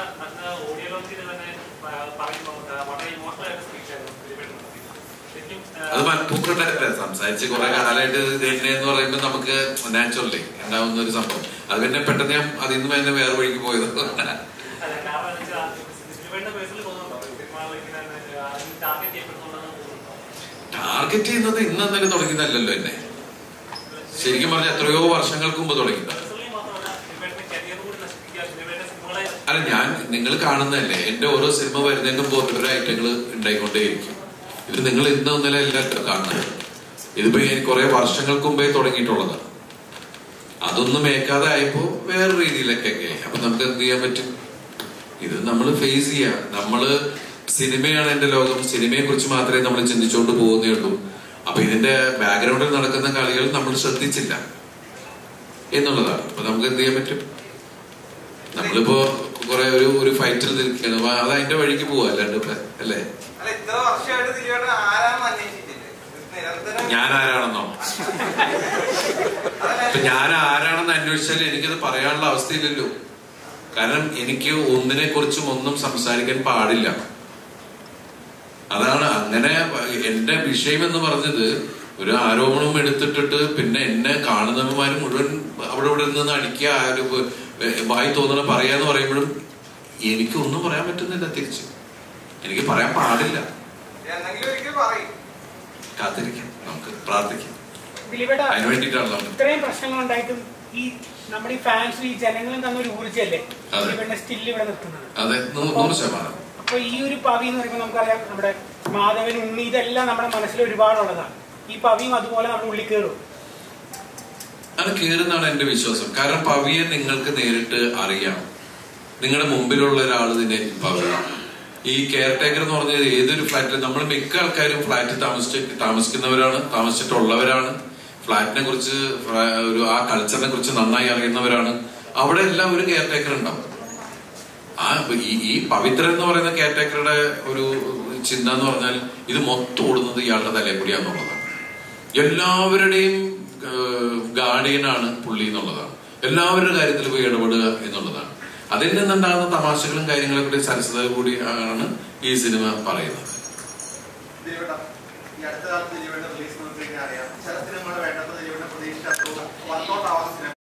അത് മനഃപൂർവ്വം സംസാരിച്ച് കുറെ കാലമായിട്ട് എന്ന് പറയുമ്പോൾ നമുക്ക് നാച്ചുറലി ഉണ്ടാവുന്ന ഒരു സംഭവം. അത് പിന്നെ പെട്ടെന്ന് ഞാൻ അതിൽ നിന്ന് തന്നെ വേറെ വഴിക്ക് പോയത്. ടാർഗറ്റ് ചെയ്യുന്നത് ഇന്നെന്തായാലും തുടങ്ങിയതല്ലല്ലോ എന്നെ. ശരിക്കും പറഞ്ഞാൽ എത്രയോ വർഷങ്ങൾക്ക് മുമ്പ് തുടങ്ങിയതാണ്. അല്ല, ഞാൻ നിങ്ങൾ കാണുന്നതല്ലേ, എന്റെ ഓരോ സിനിമ വരുന്നതിന് മുമ്പ് ഓരോ ഐറ്റങ്ങൾ ഉണ്ടായിക്കൊണ്ടേയിരിക്കും. ഇത് നിങ്ങൾ ഇന്നൊന്നല്ല എല്ലാവരും കാണുന്നത്. ഇതിപ്പോ കുറെ വർഷങ്ങൾക്ക് മുമ്പേ തുടങ്ങിയിട്ടുള്ളതാണ്. അതൊന്നും മേക്കാതെ ആയപ്പോ വേറെ രീതിയിലൊക്കെ ആയി. അപ്പൊ നമുക്ക് എന്ത് ചെയ്യാൻ പറ്റും? ഇത് നമ്മൾ ഫേസ് ചെയ്യാം. നമ്മള് സിനിമയാണ് എന്റെ ലോകം, സിനിമയെ കുറിച്ച് മാത്രമേ നമ്മൾ ചിന്തിച്ചുകൊണ്ട് പോകുന്നേ ഉള്ളൂ. അപ്പൊ ഇതിന്റെ ബാക്ക്ഗ്രൗണ്ടിൽ നടക്കുന്ന കളികൾ നമ്മൾ ശ്രദ്ധിച്ചില്ല എന്നുള്ളതാണ്. അപ്പൊ നമുക്ക് എന്ത് ചെയ്യാൻ പറ്റും? നമ്മളിപ്പോ കുറെ ഒരു ഫൈറ്റിൽ നിൽക്കുകയാണ്, അത് അതിന്റെ വഴിക്ക് പോവാ. അല്ലാണ്ട് അല്ലേ, ഞാൻ ആരാണെന്നോ? ഇപ്പൊ ഞാൻ ആരാണെന്ന് അന്വേഷിച്ചാൽ എനിക്കത് പറയാനുള്ള അവസ്ഥയില്ലല്ലോ. കാരണം എനിക്ക് ഒന്നിനെ കുറിച്ചും ഒന്നും സംസാരിക്കാൻ പാടില്ല. അതാണ് അങ്ങനെ. എന്റെ വിഷയം എന്ന് പറഞ്ഞത് ഒരു ആരോപണം എടുത്തിട്ടിട്ട് പിന്നെ എന്നെ കാണുന്നവന്മാര് മുഴുവൻ അവിടെ ഇവിടെ നിന്ന് അടിക്കുക, വായി തോന്നണം പറയാന്ന് പറയുമ്പോഴും എനിക്കൊന്നും പറയാൻ പറ്റുന്നില്ല. തിരിച്ച് എനിക്ക് പറയാൻ പാടില്ല. കാത്തിരിക്കാം, നമുക്ക് പ്രാർത്ഥിക്കാം. അതിന് വേണ്ടിയിട്ടാണല്ലോ ഇത്രയും പ്രശ്നങ്ങൾ ഉണ്ടായിട്ടും ഈ നമ്മുടെ ഈ ഫാൻസ്, ഈ ജനങ്ങളും തന്നൊരു ഊർജ്ജല്ലേ സ്റ്റിൽ ഇവിടെ നിൽക്കുന്നത്. അതെ, 100%. അപ്പൊ ഈ ഒരു പവി എന്ന് പറയുമ്പോൾ നമുക്കറിയാം, നമ്മുടെ മാധവൻ, ഉണ്ണി, ഇതെല്ലാം നമ്മുടെ മനസ്സിൽ ഒരുപാടുള്ളതാണ്. ഈ പവിയും അതുപോലെ നമ്മുടെ ഉള്ളിൽ കയറും. അത് കയറുന്നാണ് എന്റെ വിശ്വാസം. കാരണം പവിയെ നിങ്ങൾക്ക് നേരിട്ട് അറിയാം. നിങ്ങളുടെ മുമ്പിലുള്ള ഒരാൾ തന്നെ പവിയാണ്. ഈ കെയർ ടേക്കർ എന്ന് പറഞ്ഞത് ഏതൊരു ഫ്ലാറ്റിൽ, നമ്മൾ മിക്ക ആൾക്കാരും ഫ്ലാറ്റിൽ താമസിക്കുന്നവരാണ്, താമസിച്ചിട്ടുള്ളവരാണ്. ഫ്ലാറ്റിനെ കുറിച്ച് ആ കൾച്ചറിനെ കുറിച്ച് നന്നായി അറിയുന്നവരാണ്. അവിടെ എല്ലാം ഒരു കെയർ ടേക്കർ ഉണ്ടാവും. ഈ പവിത്രൻ എന്ന് പറയുന്ന കെയർ ടേക്കറുടെ ഒരു ചിന്ത എന്ന് പറഞ്ഞാൽ ഇത് മൊത്തം ഓടുന്നത് ഇയാളുടെ തലയെക്കുടിയാന്നുള്ളതാണ്. എല്ലാവരുടെയും ഗാർഡിയനാണ് പുള്ളി എന്നുള്ളതാണ്. എല്ലാവരുടെ കാര്യത്തിൽ പോയി ഇടപെടുക എന്നുള്ളതാണ്. അതിൽ നിന്നുണ്ടാകുന്ന തമാശകളും കാര്യങ്ങളും കൂടി സരസത കൂടി ആണ് ഈ സിനിമ പറയുന്നത്.